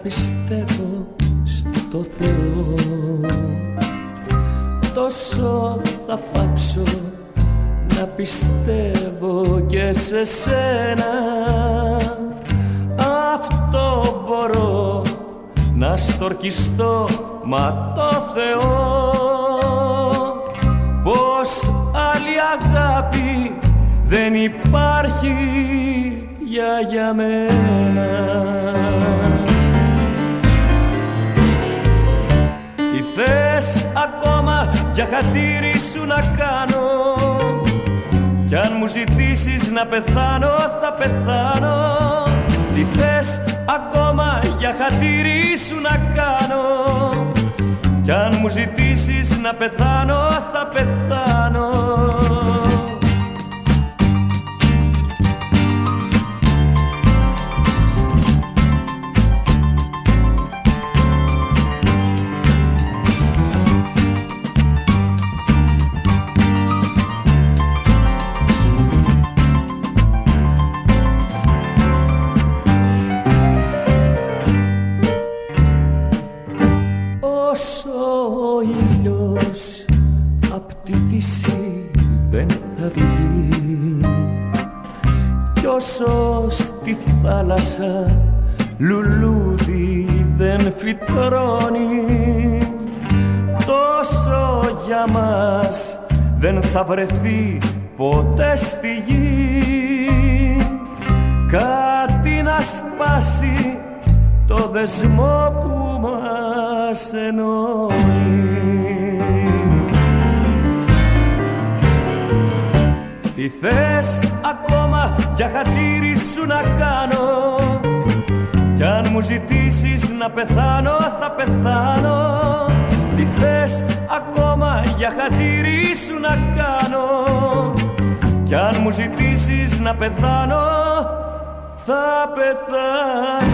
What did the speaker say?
πιστεύω στο Θεό, τόσο θα πάψω να πιστεύω και σε σένα. Αυτό μπορώ να στορκιστώ, μα το Θεό πως άλλη αγάπη δεν υπάρχει για μένα. Τι θες ακόμα για χατήρι σου να κάνω, κι αν μου ζητήσεις να πεθάνω θα πεθάνω. Τι θες ακόμα για χατήρι σου να κάνω, κι αν μου ζητήσεις να πεθάνω θα πεθάνω. Ο ήλιος απ' τη δύση δεν θα βγει, κι όσο στη θάλασσα λουλούδι δεν φυτρώνει, τόσο για μας δεν θα βρεθεί ποτέ στη γη κάτι να σπάσει το δεσμό που μας ενώνει. Τι θες ακόμα για χατήρι σου να κάνω, κι αν μου ζητήσεις να πεθάνω θα πεθάνω. Τι θες ακόμα για χατήρι σου να κάνω, κι αν μου ζητήσεις να πεθάνω θα πεθάνω.